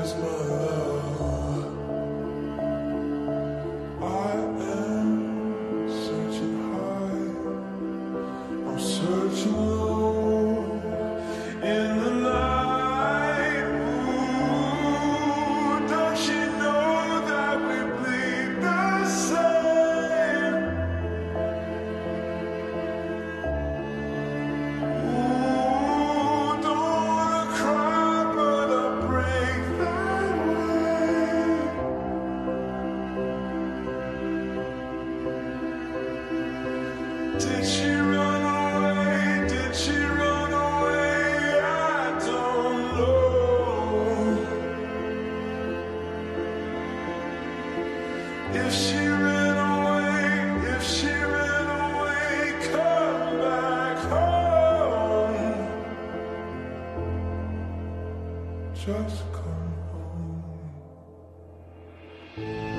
is my love? I am searching high, I'm searching low in the night. Ooh, don't you know that we bleed the same? Ooh, don't wanna cry, but I break that way. Did she run away? Did she run away? I don't know. If she ran away, if she ran away, come back home. Just come home.